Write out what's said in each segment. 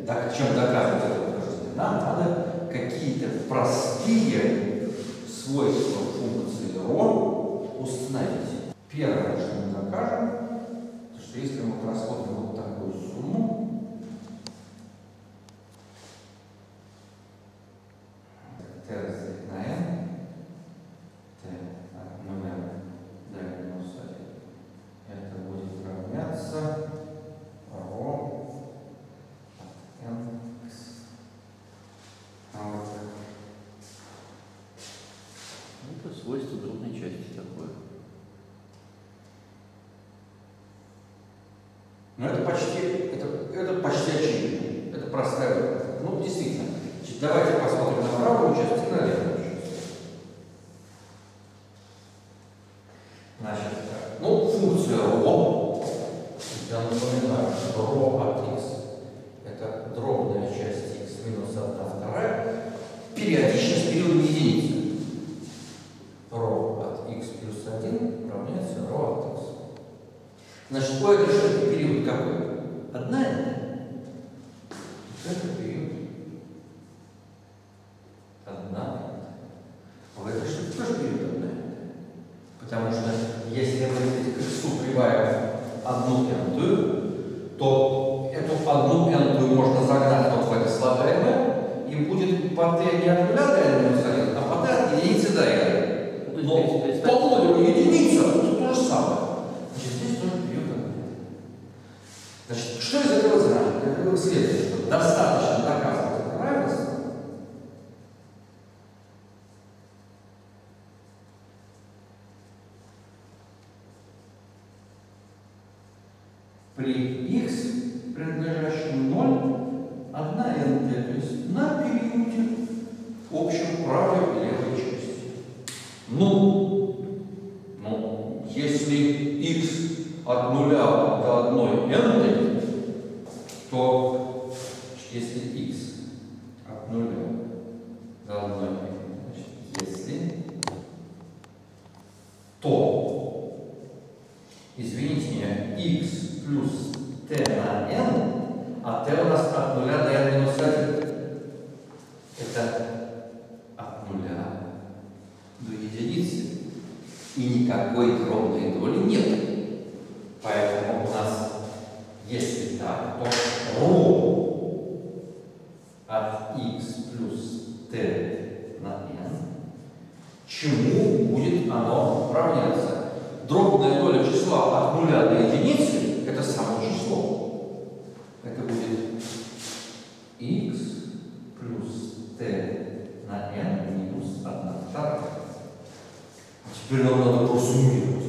чем доказывать это утверждение? Нам надо какие-то простые свойства функции ρ установить. Первое, что мы докажем, что если мы рассмотрим вот такую сумму, t разделить на n, t от 0 до минус 1, это будет равняться ρ от nx. Это свойство дробной части такое. Но это почти очевидно. Это простая выборка. Ну, действительно. Давайте посмотрим на правую часть и на левую часть. Значит, ну, функция ρ, я напоминаю, что ρ от x это дробная часть x минус 1/2, периодичность периода единицы. ρ от x плюс 1 равняется ρ от x. Значит, у этой штуки период какой? Одна n. Это период одна n. В этой штуке тоже период одна n. Потому что если мы к x прибавим одну n, то эту одну n можно загнать вот в это слагаемое, и будет по t не от 0 до n минус 1, а по t от единицы до n. Но по модулю единица это то же самое. Значит, здесь тоже период одна n. Значит, что из этого следует? Что достаточно доказывать это равенство. При x, принадлежащем 0, одна n, то есть на периоде общем правой и левой части. Если x от 0 до 1 n, то если x от 0 до 1 n, то, извините меня, x плюс t на n, а t у нас от 0 до n минус 1. Это от 0 до единицы. И никакой дробной доли нет. Поэтому у нас, если так, то ρ от x плюс t на n, чему будет оно равняться? Дробная доля числа от 0 до единицы – это само число. Это будет x плюс t на n минус 1/2. Теперь нам надо просуммировать.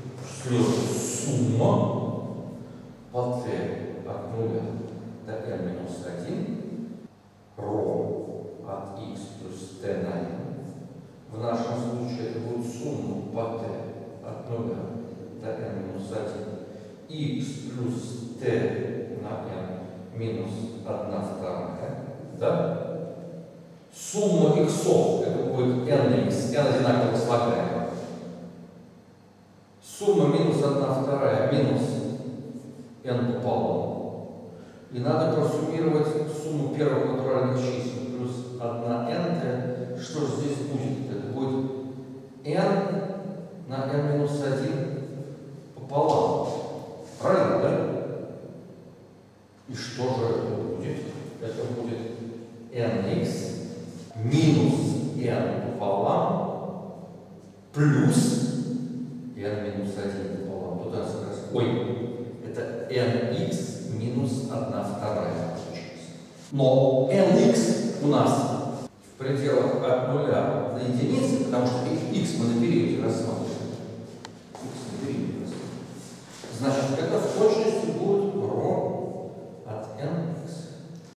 Сумма по t от 0 до n минус 1 ρ от x плюс t на n. В нашем случае это будет сумма по t от 0 до n минус 1 x плюс t на n минус 1/2. Да? Сумма иксов это будет nx, n одинаково слагаемых. Сумма минус 1/2 минус n пополам. И надо просуммировать сумму первых натуральных чисел плюс 1n. Что же здесь будет? Это будет n на n минус 1 пополам. Правильно, да? И что же это будет? Это будет nx минус n пополам плюс n минус 1 пополам. Туда как раз. Это nx минус 1/2 получается. Но nx у нас в пределах от 0 до единицы, потому что x мы на периоде рассматриваем.